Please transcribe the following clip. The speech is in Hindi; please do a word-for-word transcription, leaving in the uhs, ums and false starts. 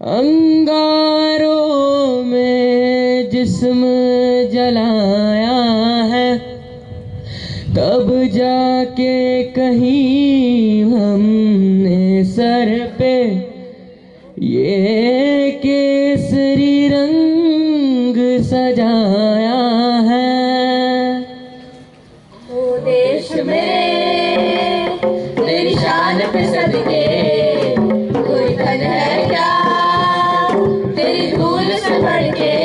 अंगारों में जिस्म जलाया है, तब जाके कहीं हमने सर पे ये केसरी रंग सजाया है। ओ देश में तेरी शान पे सदके कोई धन है क्या, तेरी धूल से बढ़ के